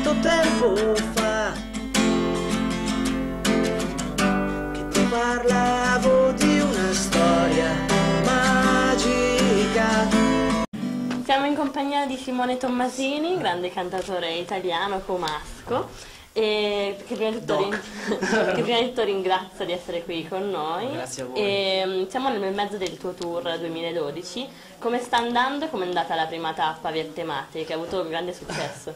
tanto tempo fa che ti parlavo di una storia magica. Siamo in compagnia di Simone Tommasini, grande cantautore italiano, comasco, e che prima di tutto ringrazio di essere qui con noi. Grazie a voi. Siamo nel mezzo del tuo tour 2012. Come sta andando e come è andata la prima tappa Vertemate, che ha avuto un grande successo?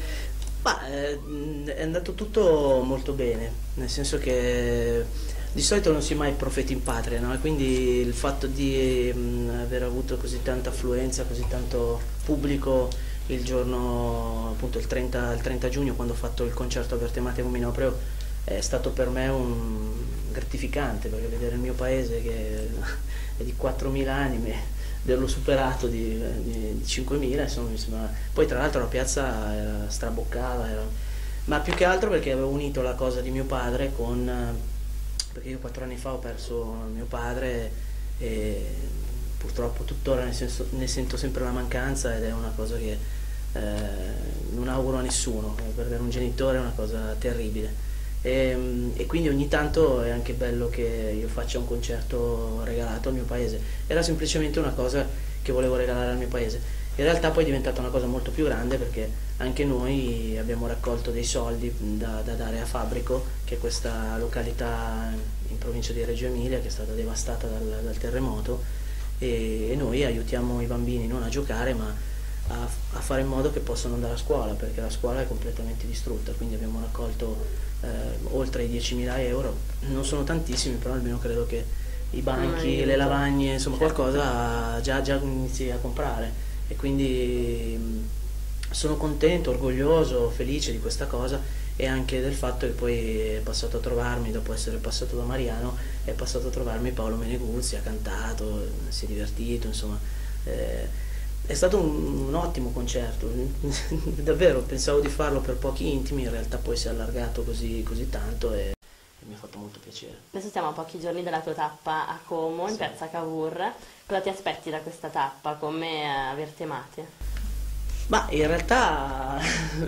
È andato tutto molto bene, nel senso che di solito non si è mai profeti in patria, no? E quindi il fatto di aver avuto così tanta affluenza, così tanto pubblico il giorno, appunto il 30 giugno, quando ho fatto il concerto a Vertemate Mominoprio, è stato per me un gratificante, perché vedere il mio paese che è di 4.000 anime, averlo superato di 5.000, insomma, mi sembra. Poi tra l'altro la piazza era straboccava, ma più che altro perché avevo unito la cosa di mio padre perché io 4 anni fa ho perso mio padre e purtroppo tuttora ne sento sempre la mancanza, ed è una cosa che non auguro a nessuno. Perdere un genitore è una cosa terribile. E quindi ogni tanto è anche bello che io faccia un concerto regalato al mio paese. Era semplicemente una cosa che volevo regalare al mio paese. In realtà poi è diventata una cosa molto più grande, perché anche noi abbiamo raccolto dei soldi da dare a Fabrico, che è questa località in provincia di Reggio Emilia che è stata devastata dal terremoto, e noi aiutiamo i bambini non a giocare ma a fare in modo che possano andare a scuola, perché la scuola è completamente distrutta. Quindi abbiamo raccolto oltre i 10.000 euro, non sono tantissimi, però almeno credo che i banchi, le lavagne, insomma qualcosa già inizi a comprare, e quindi sono contento, orgoglioso, felice di questa cosa, e anche del fatto che poi è passato a trovarmi, dopo essere passato da Mariano, è passato a trovarmi Paolo Meneguzzi, ha cantato, si è divertito, insomma. È stato un ottimo concerto, davvero pensavo di farlo per pochi intimi, in realtà poi si è allargato così tanto e mi ha fatto molto piacere. Adesso siamo a pochi giorni dalla tua tappa a Como, in piazza Cavour. Cosa ti aspetti da questa tappa, come a Vertemate? Ma in realtà,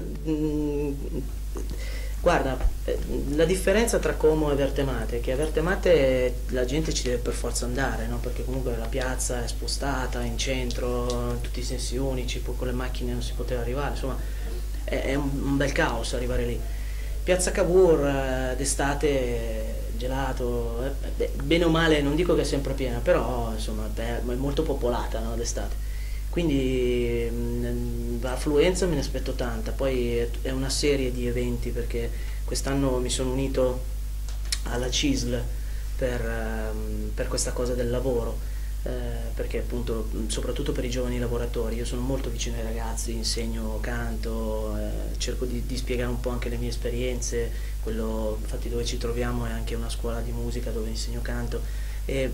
guarda, la differenza tra Como e Vertemate è che a Vertemate la gente ci deve per forza andare, no? Perché comunque la piazza è spostata in centro, in tutti i sensi unici, poi con le macchine non si poteva arrivare, insomma è un bel caos arrivare lì. Piazza Cavour d'estate, gelato, bene o male, non dico che è sempre piena, però insomma è molto popolata, no, d'estate. Quindi l'affluenza me ne aspetto tanta. Poi è una serie di eventi, perché quest'anno mi sono unito alla CISL per questa cosa del lavoro, perché appunto soprattutto per i giovani lavoratori io sono molto vicino ai ragazzi, insegno canto, cerco di spiegare un po' anche le mie esperienze. Infatti dove ci troviamo è anche una scuola di musica dove insegno canto, e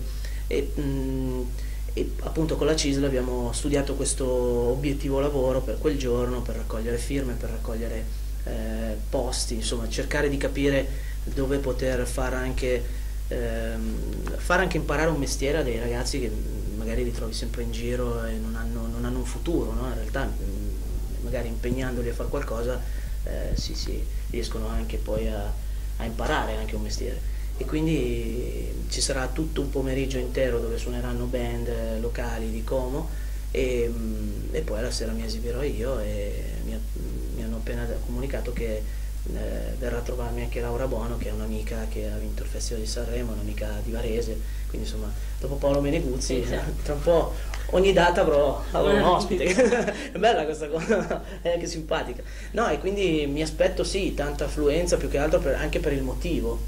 appunto con la CISL abbiamo studiato questo obiettivo lavoro per quel giorno, per raccogliere firme, per raccogliere posti, insomma cercare di capire dove poter far anche imparare un mestiere a dei ragazzi che magari li trovi sempre in giro e non hanno un futuro, no? In realtà magari impegnandoli a fare qualcosa si riescono anche poi a imparare anche un mestiere. E quindi ci sarà tutto un pomeriggio intero dove suoneranno band locali di Como, e poi la sera mi esibirò io, e mi hanno appena comunicato che verrà a trovarmi anche Laura Bono, che è un'amica che ha vinto il Festival di Sanremo, un'amica di Varese, quindi insomma dopo Paolo Meneguzzi tra un po' ogni data avrò un ospite. È bella questa cosa, è anche simpatica, no? E quindi mi aspetto sì tanta affluenza, più che altro anche per il motivo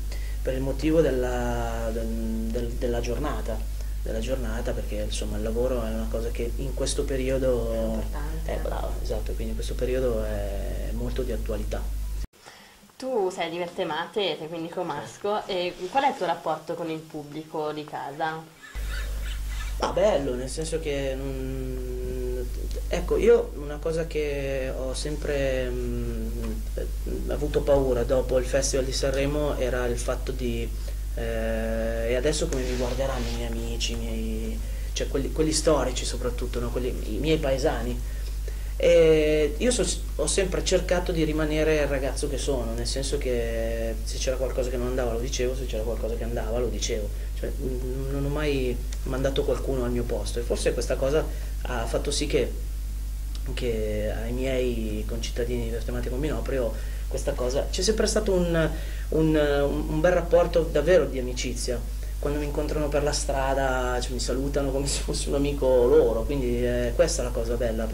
della giornata, perché insomma il lavoro è una cosa che in questo periodo è brava, esatto, quindi in questo periodo è molto di attualità. Tu sei di Vertemate, sei quindi comasco, e qual è il tuo rapporto con il pubblico di casa? Bello, nel senso che ecco, io una cosa che ho sempre avuto paura dopo il Festival di Sanremo era il fatto e adesso come mi guarderanno i miei amici, cioè quelli storici soprattutto, no? I miei paesani, E io ho sempre cercato di rimanere il ragazzo che sono, nel senso che se c'era qualcosa che non andava lo dicevo, se c'era qualcosa che andava lo dicevo, cioè, non ho mai mandato qualcuno al mio posto, e forse questa cosa ha fatto sì che ai miei concittadini del tematico Minoprio questa cosa, c'è sempre stato un bel rapporto davvero di amicizia. Quando mi incontrano per la strada, cioè, mi salutano come se fossi un amico loro, quindi questa è la cosa bella,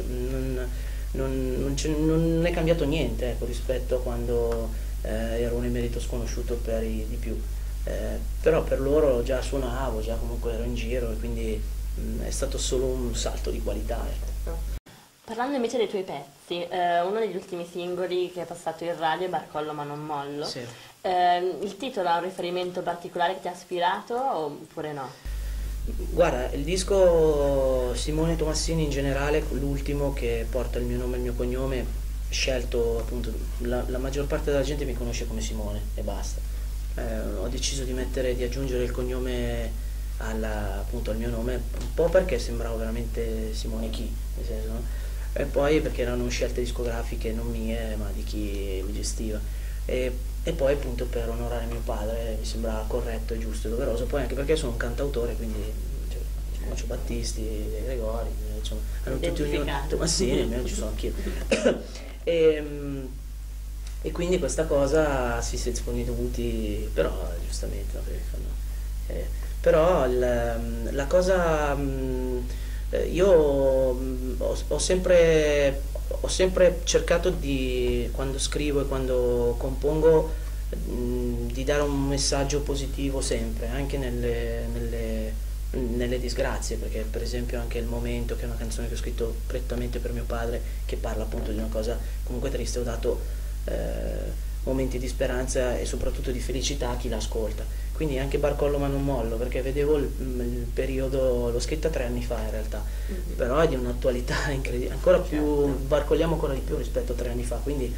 non è cambiato niente, ecco, rispetto a quando ero un emerito sconosciuto per i di più. Però per loro già suonavo, già comunque ero in giro, e quindi è stato solo un salto di qualità, ecco. Parlando invece dei tuoi pezzi, uno degli ultimi singoli che è passato in radio è Barcollo ma non mollo. Sì. Il titolo ha un riferimento particolare che ti ha ispirato oppure no? Guarda, il disco Simone Tomassini in generale, l'ultimo che porta il mio nome e il mio cognome, scelto appunto, la maggior parte della gente mi conosce come Simone e basta. Ho deciso di aggiungere il cognome appunto al mio nome, un po' perché sembrava veramente Simone chi, nel senso, no? E poi perché erano scelte discografiche non mie, ma di chi mi gestiva. E poi appunto per onorare mio padre mi sembrava corretto e giusto e doveroso, poi anche perché sono un cantautore, quindi cioè, Lucio Battisti, De Gregori, insomma, hanno tutti ognuno, Tomassini, almeno ci sono anch'io. E quindi questa cosa si sentono i dovuti, però giustamente, no, perché fanno, però la cosa, io ho sempre cercato di, quando scrivo e quando compongo, di dare un messaggio positivo sempre, anche nelle disgrazie, perché per esempio anche Il Momento, che è una canzone che ho scritto prettamente per mio padre, che parla appunto di una cosa comunque triste, ho dato momenti di speranza e soprattutto di felicità a chi l'ascolta. Quindi anche Barcollo ma non mollo, perché vedevo il periodo, l'ho scritta 3 anni fa in realtà, però è di un'attualità incredibile, ancora più, barcolliamo ancora di più rispetto a 3 anni fa, quindi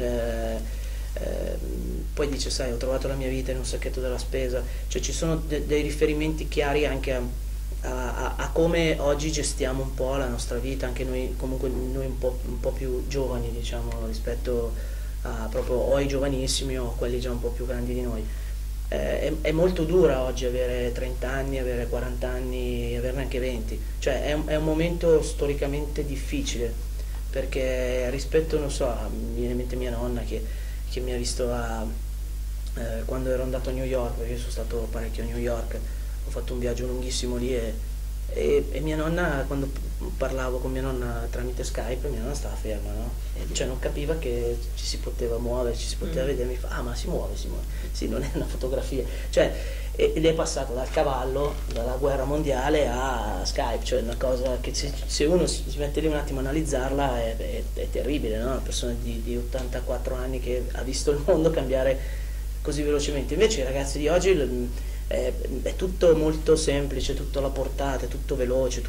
poi dice, sai, ho trovato la mia vita in un sacchetto della spesa, cioè ci sono dei riferimenti chiari anche a come oggi gestiamo un po' la nostra vita, anche noi, comunque noi un po' più giovani, diciamo, rispetto a proprio o ai giovanissimi o a quelli già un po' più grandi di noi. È molto dura oggi avere 30 anni, avere 40 anni, averne anche 20, cioè è un momento storicamente difficile, perché rispetto, non so, mi viene in mente mia nonna che mi ha visto quando ero andato a New York, perché io sono stato parecchio a New York, ho fatto un viaggio lunghissimo lì e mia nonna, quando parlavo con mia nonna tramite Skype, mia nonna stava ferma, no? Cioè non capiva che ci si poteva muovere, ci si poteva vedere, mi fa, ah ma si muove, sì, non è una fotografia, cioè, ed è passato dal cavallo, dalla guerra mondiale a Skype, cioè una cosa che se uno si mette lì un attimo a analizzarla è terribile, no? Una persona di 84 anni che ha visto il mondo cambiare così velocemente, invece i ragazzi di oggi è tutto molto semplice, tutto alla portata, è tutto veloce,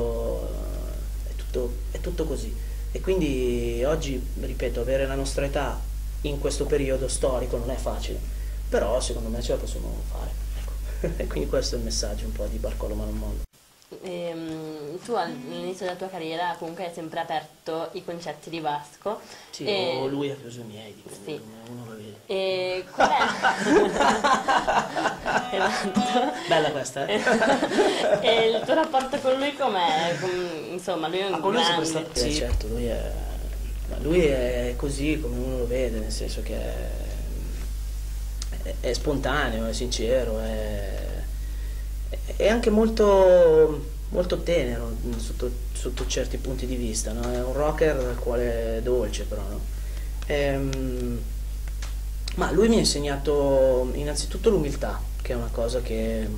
è tutto così. E quindi oggi, ripeto, avere la nostra età in questo periodo storico non è facile, però secondo me ce la possiamo fare, ecco. E quindi questo è il messaggio un po' di Barcollo ma non mollo. Tu all'inizio della tua carriera comunque hai sempre aperto i concerti di Vasco. Sì, o lui ha chiuso i miei, dipende, sì. Uno lo vede. E qual è? Esatto. Bella questa, eh? E il tuo rapporto con lui com'è? Insomma, lui è un Con lui è grande. sempre stato, sì, certo, lui è così come uno lo vede, nel senso che è spontaneo, è sincero, è anche molto, molto tenero sotto certi punti di vista, no? È un rocker dal quale è dolce, però, no? Ma lui mi ha insegnato innanzitutto l'umiltà, che è una cosa che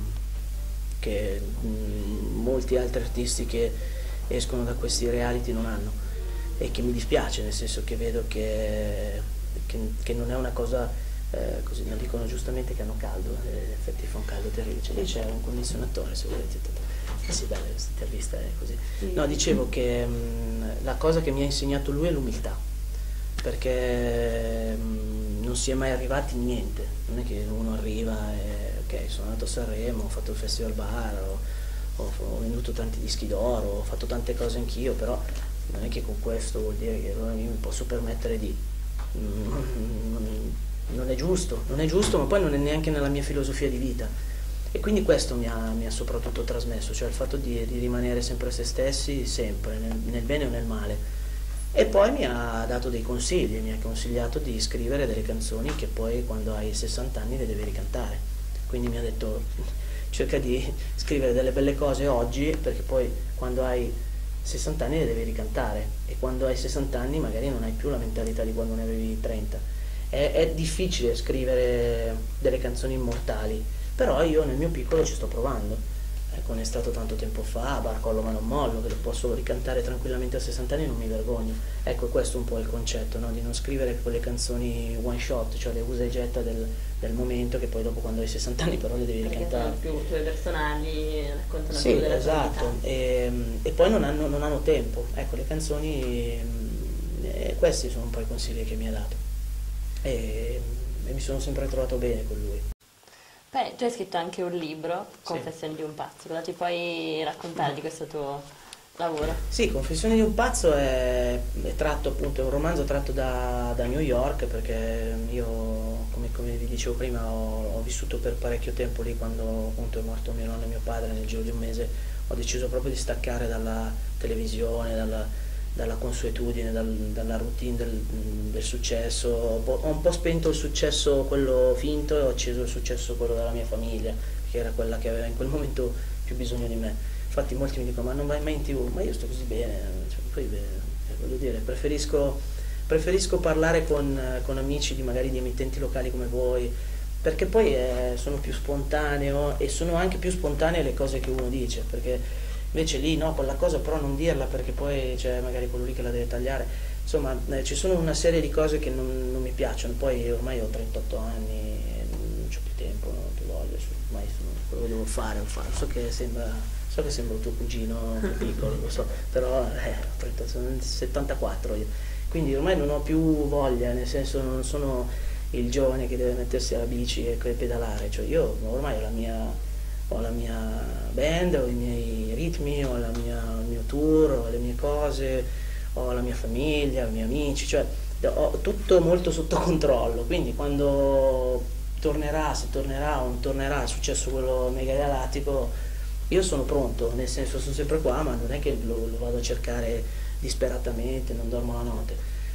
molti altri artisti che escono da questi reality non hanno, e che mi dispiace, nel senso che vedo che non è una cosa così. Non dicono giustamente che hanno caldo, in effetti fa un caldo terribile, cioè lì c'è un condizionatore, se volete. Sì, bella questa intervista è così. No, dicevo che la cosa che mi ha insegnato lui è l'umiltà, perché non si è mai arrivati in niente, non è che uno arriva e ok, sono andato a Sanremo, ho fatto il Festival Bar, ho venduto tanti dischi d'oro, ho fatto tante cose anch'io, però non è che con questo vuol dire che allora io mi posso permettere di... non è giusto, non è giusto, ma poi non è neanche nella mia filosofia di vita. E quindi questo mi ha soprattutto trasmesso, cioè il fatto di rimanere sempre se stessi, sempre, nel bene o nel male. E poi mi ha dato dei consigli, mi ha consigliato di scrivere delle canzoni che poi quando hai 60 anni le devi ricantare. Quindi mi ha detto cerca di scrivere delle belle cose oggi, perché poi quando hai 60 anni le devi ricantare, e quando hai 60 anni magari non hai più la mentalità di quando ne avevi 30. È difficile scrivere delle canzoni immortali, però io nel mio piccolo ci sto provando. Ecco, ne è stato tanto tempo fa, Barcollo ma non mollo, che lo posso ricantare tranquillamente a 60 anni e non mi vergogno. Ecco, questo è un po' il concetto, no? Di non scrivere quelle canzoni one shot, cioè le usa e getta del momento, che poi dopo quando hai 60 anni però le devi ricantare. Perché sono più tue personali, raccontano Sì, più della esatto. tua vita. E poi non hanno tempo. Ecco, le canzoni, questi sono un po' i consigli che mi ha dato. E mi sono sempre trovato bene con lui. Beh, tu hai scritto anche un libro, Sì. Confessioni di un pazzo, cosa ci puoi raccontare di questo tuo lavoro? Sì, Confessioni di un pazzo è tratto appunto, è un romanzo tratto da New York, perché io, come vi dicevo prima, ho vissuto per parecchio tempo lì. Quando appunto è morto mio nonno e mio padre, nel giro di un mese ho deciso proprio di staccare dalla televisione, dalla consuetudine, dalla routine del successo. Ho un po' spento il successo, quello finto, e ho acceso il successo, quello della mia famiglia, che era quella che aveva in quel momento più bisogno di me. Infatti molti mi dicono: ma non vai mai in TV? Ma io sto così bene, cioè, poi voglio dire, preferisco parlare con amici magari di emittenti locali come voi, perché poi sono più spontaneo, e sono anche più spontanee le cose che uno dice, perché invece lì no, quella cosa però non dirla, perché poi c'è magari quello lì che la deve tagliare. Insomma, ci sono una serie di cose che non mi piacciono. Poi ormai ho 38 anni e non ho più tempo, non ho più voglia, ormai quello che devo fare lo faccio. So che sembro tuo cugino più piccolo, lo so, però sono 74 io, quindi ormai non ho più voglia, nel senso non sono il giovane che deve mettersi alla bici e pedalare, cioè io ormai ho la mia band, ho i miei ritmi, ho il mio tour, ho le mie cose, ho la mia famiglia, i miei amici, cioè ho tutto molto sotto controllo. Quindi quando tornerà, se tornerà o non tornerà, è successo quello mega galattico, io sono pronto, nel senso sono sempre qua, ma non è che lo vado a cercare disperatamente, non dormo la notte.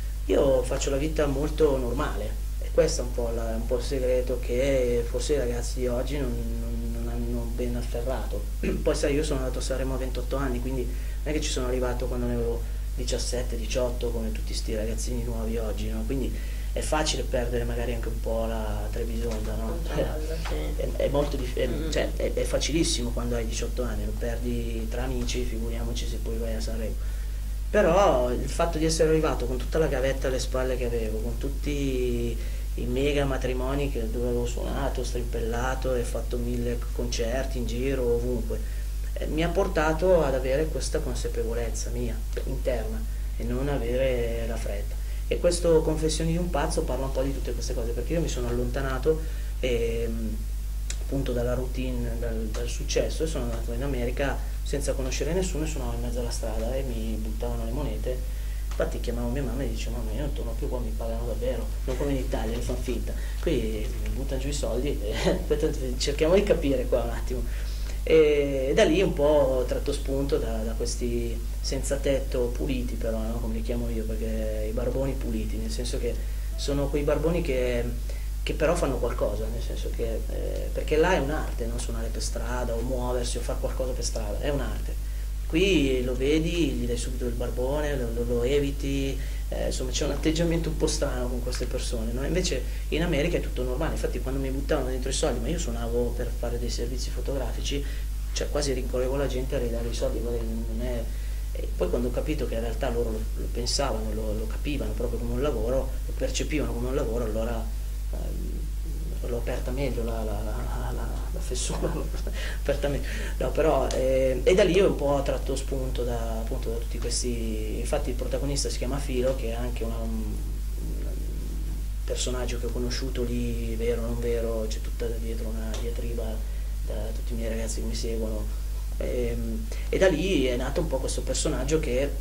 Io faccio la vita molto normale, e questo è un po' il segreto che forse i ragazzi di oggi non hanno ben afferrato. Poi sai, io sono andato a Sanremo a 28 anni, quindi non è che ci sono arrivato quando ne avevo 17, 18, come tutti sti ragazzini nuovi oggi, no? Quindi è facile perdere magari anche un po' la trebisonda, no? È molto cioè, è facilissimo quando hai 18 anni, lo perdi tra amici, figuriamoci se poi vai a Sanremo. Però il fatto di essere arrivato con tutta la gavetta alle spalle che avevo, con tutti i mega matrimoni dove avevo suonato, strimpellato e fatto 1000 concerti in giro, ovunque, mi ha portato ad avere questa consapevolezza mia, interna, e non avere la fretta. E questo Confessioni di un pazzo parla un po' di tutte queste cose, perché io mi sono allontanato appunto dalla routine, dal successo, e sono andato in America senza conoscere nessuno, e suonavo in mezzo alla strada e mi buttavano le monete. Infatti chiamavo mia mamma e dicevo: mamma, io non torno più qua, mi pagano davvero, non come in Italia, mi fanno finta. Qui mi buttano giù i soldi, aspetta, cerchiamo di capire qua un attimo. E da lì un po' ho tratto spunto da questi senza tetto puliti, però, no? Come li chiamo io, perché i barboni puliti, nel senso che sono quei barboni che però fanno qualcosa, nel senso che perché là è un'arte, no? Suonare per strada o muoversi o fare qualcosa per strada è un'arte. Qui lo vedi, gli dai subito il barbone, lo eviti, insomma c'è un atteggiamento un po' strano con queste persone, no? Invece in America è tutto normale. Infatti quando mi buttavano dentro i soldi, ma io suonavo per fare dei servizi fotografici, cioè quasi rincorrevo la gente a ridare i soldi, non è... E poi quando ho capito che in realtà loro lo pensavano, lo capivano proprio come un lavoro, lo percepivano come un lavoro, allora l'ho aperta meglio la fessura, l'ho aperta meglio. No, però, e da lì ho un po' tratto spunto appunto da tutti questi. Infatti il protagonista si chiama Filo, che è anche un personaggio che ho conosciuto lì, vero o non vero, c'è tutta dietro una diatriba da tutti i miei ragazzi che mi seguono, E da lì è nato un po' questo personaggio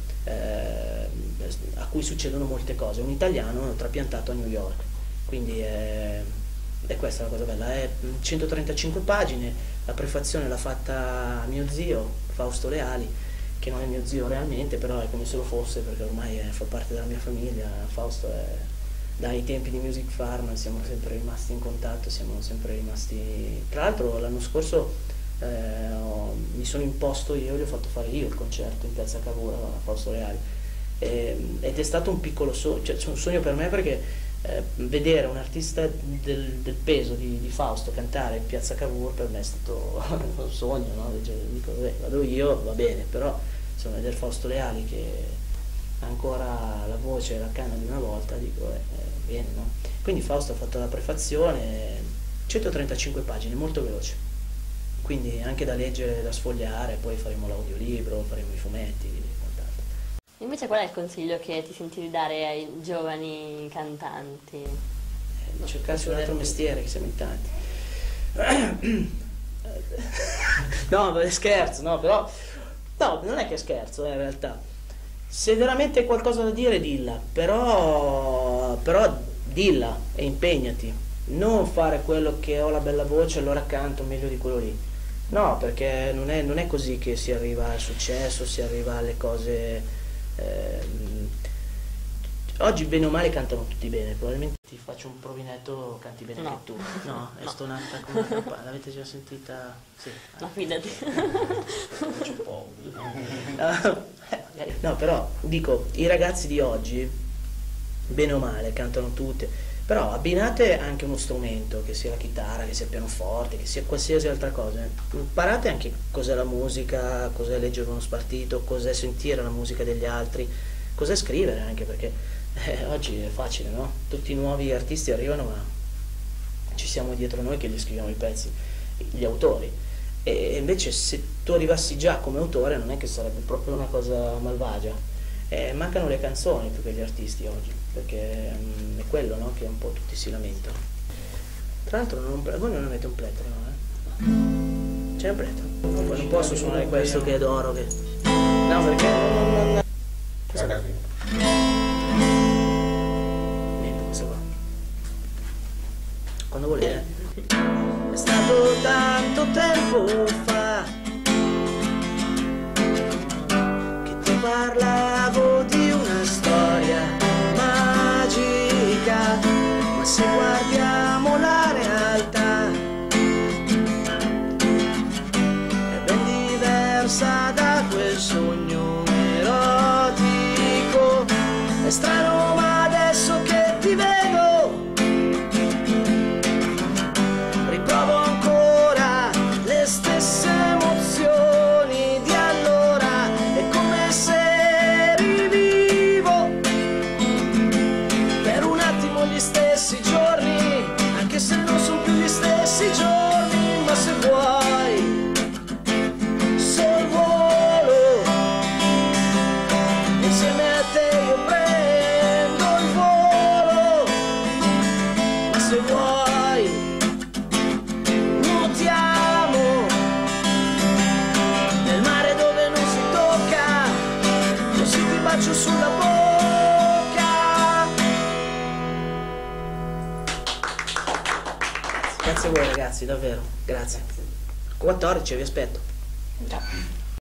a cui succedono molte cose, un italiano trapiantato a New York, quindi è questa la cosa bella, è 135 pagine, la prefazione l'ha fatta mio zio Fausto Leali, che non è mio zio realmente, però è come se lo fosse perché ormai fa parte della mia famiglia. Fausto dai tempi di Music Farm siamo sempre rimasti in contatto, siamo sempre rimasti, tra l'altro l'anno scorso mi sono imposto io, gli ho fatto fare io il concerto in Piazza Cavour a Fausto Leali, ed è stato un piccolo sogno, cioè un sogno per me, perché vedere un artista del peso di Fausto cantare in Piazza Cavour per me è stato un sogno, no? Dico, vado io, va bene, però insomma vedere Fausto Leali che ha ancora la voce e la canna di una volta, dico bene, no? Quindi Fausto ha fatto la prefazione, 135 pagine, molto veloce, quindi anche da leggere, da sfogliare, poi faremo l'audiolibro, faremo i fumetti. Invece qual è il consiglio che ti senti di dare ai giovani cantanti? Di cercarsi un altro mestiere, che siamo in tanti. No, scherzo, no, però no, non è che scherzo, in realtà. Se veramente hai qualcosa da dire, dilla, però dilla e impegnati. Non fare quello che ho la bella voce, allora canto meglio di quello lì. No, perché non è così che si arriva al successo, si arriva alle cose. Oggi bene o male cantano tutti bene, probabilmente ti faccio un provinetto, canti bene anche tu. No, è stonata come una campana, l'avete già sentita? Sì. No, fidati. Faccio un po'. No, però dico, i ragazzi di oggi bene o male cantano tutti, però abbinate anche uno strumento, che sia la chitarra, che sia il pianoforte, che sia qualsiasi altra cosa. Imparate anche cos'è la musica, cos'è leggere uno spartito, cos'è sentire la musica degli altri, cos'è scrivere anche, perché oggi è facile, no? Tutti i nuovi artisti arrivano, ma ci siamo dietro noi che gli scriviamo i pezzi, gli autori. E invece se tu arrivassi già come autore non è che sarebbe proprio una cosa malvagia. Mancano le canzoni più che gli artisti oggi, perché è quello, no, che un po' tutti si lamentano. Tra l'altro voi non avete un plettro, no? C'è un plettro? Poi non posso suonare questo che è d'oro, che... No, perché non... Niente, questo qua. Quando volete. È stato tanto tempo fa che ti parlavo di una storia magica, ma se guardiamo la realtà è ben diversa da quel sogno erotico. È strano, ma adesso che ti vedo riprovo ancora le stesse emozioni di allora. È come se rivivo per un attimo gli stessi giorni, anche se non sono più gli stessi giorni. Ma se vuoi sorvolo insieme a te, io prendo il volo. Ma se vuoi nuotiamo nel mare dove non si tocca, così ti bacio sulla bocca. Grazie a voi ragazzi, davvero, grazie. 14 vi aspetto. Ciao.